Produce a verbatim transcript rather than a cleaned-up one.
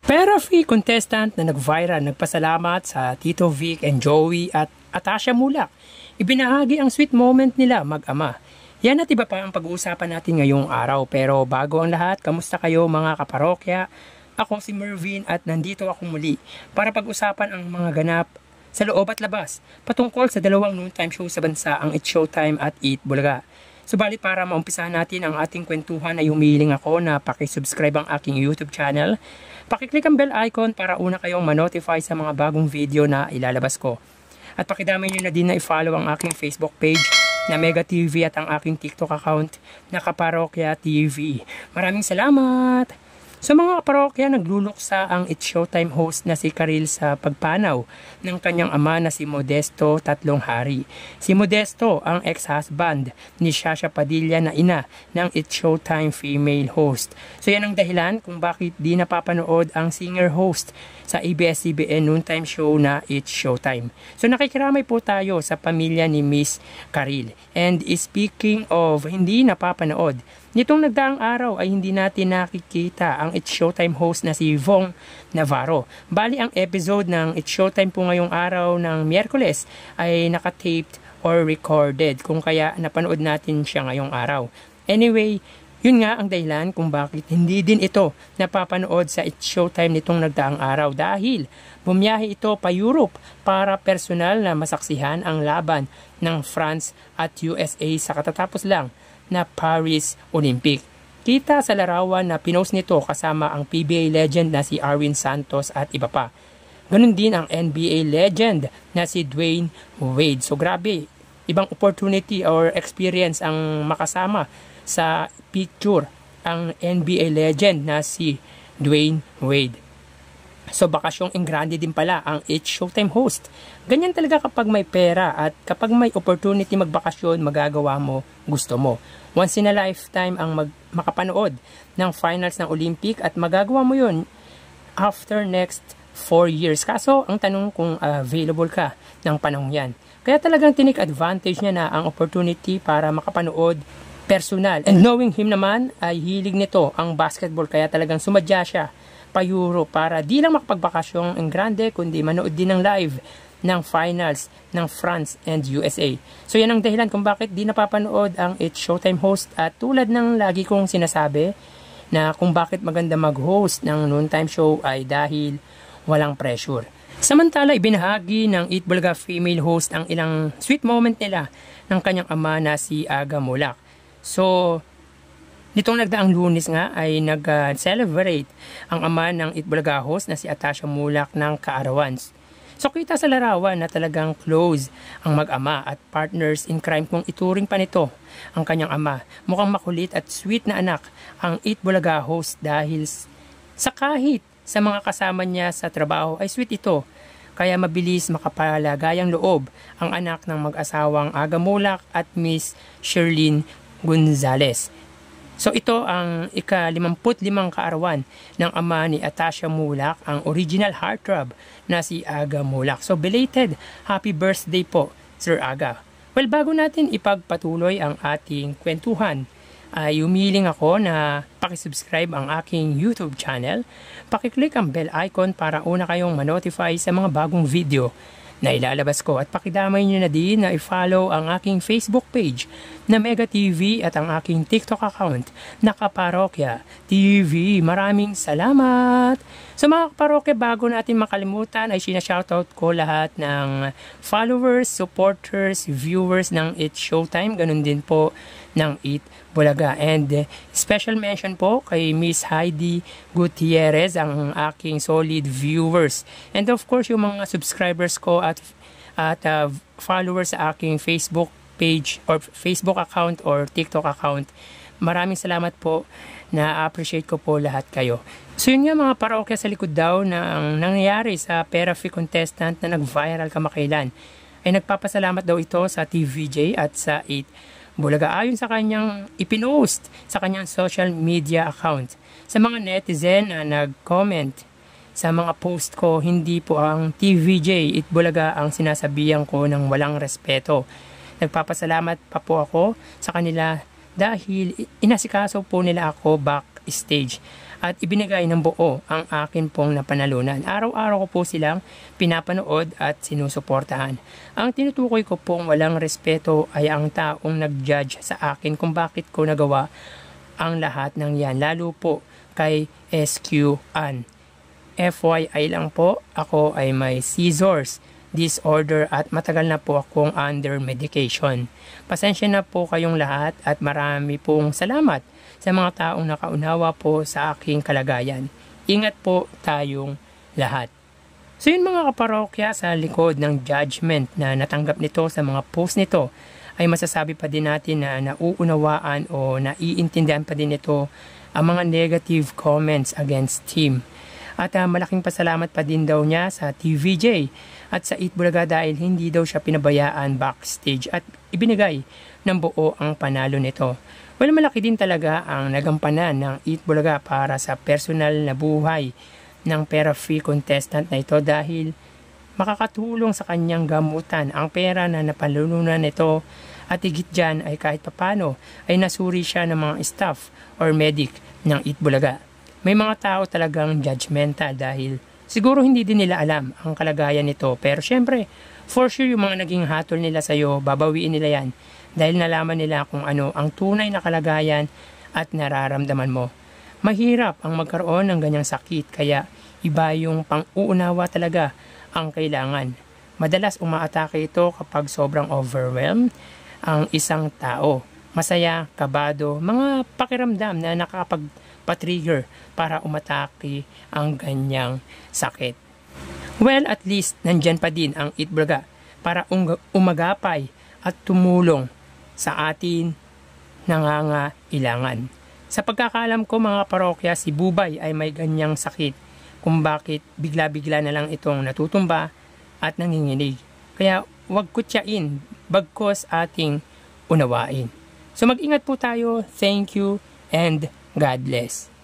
Pero free contestant na nag-viral nagpasalamat sa Tito Vic and Joey at Atasha Mulak. Ibinahagi ang sweet moment nila mag-ama. Yan at iba pa ang pag-uusapan natin ngayong araw. Pero bago ang lahat, kamusta kayo mga kaparokya? Ako si Mervin at nandito ako muli para pag-usapan ang mga ganap sa loob at labas patungkol sa dalawang noontime show sa bansa, ang It's Showtime at Eat Bulaga. Subalit para maumpisahan natin ang ating kwentuhan ay humihiling ako na pakisubscribe ang aking YouTube channel. Pakiclick ang bell icon para una kayong ma-notify sa mga bagong video na ilalabas ko. At pakidamay nyo na din na i-follow ang aking Facebook page na Mega T V at ang aking TikTok account na Kaparokya T V. Maraming salamat! Sa mga kaparokya, nagluluksa ang It's Showtime host na si Karil sa pagpanaw ng kanyang ama na si Modesto Tatlong Hari. Si Modesto ang ex-husband ni Shasha Padilla na ina ng It's Showtime female host. So yan ang dahilan kung bakit di napapanood ang singer host sa A B S C B N noontime show na It's Showtime. So nakikiramay po tayo sa pamilya ni Miss Karil. And speaking of hindi napapanood, nitong nagdaang araw ay hindi natin nakikita ang It's Showtime host na si Vong Navarro. Bali ang episode ng It's Showtime po ngayong araw ng Miyerkules ay nakataped or recorded, kung kaya napanood natin siya ngayong araw. Anyway, yun nga ang dahilan kung bakit hindi din ito napapanood sa It's Showtime nitong nagdaang araw, dahil bumiyahe ito pa Europe para personal na masaksihan ang laban ng France at U S A sa katatapos lang na Paris Olympic. Kita sa larawan na pinost nito kasama ang P B A legend na si Arwin Santos at iba pa. Ganun din ang N B A legend na si Dwayne Wade. So grabe, ibang opportunity or experience ang makasama sa picture ang N B A legend na si Dwayne Wade. So bakasyong engrande din pala ang It's Showtime host. Ganyan talaga kapag may pera at kapag may opportunity magbakasyon, magagawa mo, gusto mo. Once in a lifetime ang mag makapanood ng finals ng Olympic at magagawa mo yun after next four years. Kaso ang tanong kung uh, available ka ng panahon yan. Kaya talagang tinik advantage niya na ang opportunity para makapanood personal. And knowing him naman ay hilig nito ang basketball, kaya talagang sumadya siya pa Euro para di lang makapagbakasyong ang grande kundi manood din ng live ng finals ng France and U S A. So yan ang dahilan kung bakit di napapanood ang It's Showtime host, at tulad ng lagi kong sinasabi na kung bakit maganda mag-host ng noontime show ay dahil walang pressure. Samantala, ibinahagi ng Eat Bulaga female host ang ilang sweet moment nila ng kanyang ama na si Aga Mulak. So, nitong nagdaang Lunes nga ay nag-celebrate ang ama ng Eat Bulaga host na si Atasha Mulak ng kaarawan. So, kita sa larawan na talagang close ang mag-ama at partners in crime kung ituring pa nito ang kanyang ama. Mukhang makulit at sweet na anak ang Eat Bulaga host dahil sa kahit sa mga kasama niya sa trabaho ay sweet ito. Kaya mabilis makapalagayang loob ang anak ng mag-asawang Aga Mulak at Miss Sherlyn Gonzales. So ito ang ika-limamput limang kaarawan ng ama ni Atasha Mulak, ang original heartthrob na si Aga Mulak. So belated happy birthday po, Sir Aga. Well, bago natin ipagpatuloy ang ating kwentuhan, ay umiling ako na pakisubscribe ang aking YouTube channel. Pakiclick ang bell icon para una kayong ma-notify sa mga bagong video na ilalabas ko, at pakidamay nyo na din na i-follow ang aking Facebook page na Mega T V at ang aking TikTok account na Kaparokya T V. Maraming salamat! Sa mga kaparokya, bago natin makalimutan ay sinashoutout ko lahat ng followers, supporters, viewers ng It's Showtime, ganun din po ng Eat Bulaga. And uh, special mention po kay Miss Heidi Gutierrez, ang aking solid viewers. And of course, yung mga subscribers ko at, at uh, followers sa aking Facebook page or Facebook account or TikTok account. Maraming salamat po, na-appreciate ko po lahat kayo. So yun nga mga parokya, sa likod daw na ang nangyayari sa Pera-Free contestant na nag-viral kamakailan ay nagpapasalamat daw ito sa T V J at sa Eat Bulaga. Ayon sa kanyang ipinost sa kanyang social media account, sa mga netizen na nag-comment sa mga post ko, hindi po ang T V J Eat Bulaga ang sinasabihan ko ng walang respeto. Nagpapasalamat pa po ako sa kanila dahil inasikaso po nila ako backstage. at ibinigay ng buo ang akin pong napanalunan. Araw-araw ko po silang pinapanood at sinusuportahan. Ang tinutukoy ko pong walang respeto ay ang taong nag-judge sa akin kung bakit ko nagawa ang lahat ng yan, lalo po kay S Q An. F Y I lang po, ako ay may seizures disorder at matagal na po akong under medication. Pasensya na po kayong lahat at marami pong salamat sa mga taong nakaunawa po sa aking kalagayan. Ingat po tayong lahat. So yun mga kaparokya, sa likod ng judgment na natanggap nito sa mga post nito, ay masasabi pa din natin na nauunawaan o naiintindihan pa din ito ang mga negative comments against him. At uh, malaking pasalamat pa din daw niya sa T V J at sa Eat Bulaga dahil hindi daw siya pinabayaan backstage at ibinigay ng buo ang panalo nito. Well, malaki din talaga ang nagampanan ng Eat Bulaga para sa personal na buhay ng pera-free contestant na ito dahil makakatulong sa kanyang gamutan ang pera na napalununan nito at higit dyan ay kahit papano ay nasuri siya ng mga staff or medic ng Eat Bulaga. May mga tao talagang judgmental dahil siguro hindi din nila alam ang kalagayan nito, pero syempre for sure yung mga naging hatol nila sa'yo, babawiin nila yan dahil nalaman nila kung ano ang tunay na kalagayan at nararamdaman mo. Mahirap ang magkaroon ng ganyang sakit kaya iba yung pang-uunawa talaga ang kailangan. Madalas umaatake ito kapag sobrang overwhelmed ang isang tao. Masaya, kabado, mga pakiramdam na nakakapag-trigger para umatake ang ganyang sakit. Well, at least nandyan pa din ang Eat Bulaga para umagapay at tumulong sa atin nangangailangan. Sa pagkakaalam ko mga parokya, si Bubay ay may ganyang sakit kung bakit bigla-bigla na lang itong natutumba at nanginginig. Kaya wag kutyain, bagkos ating unawain. So mag-ingat po tayo. Thank you and God bless.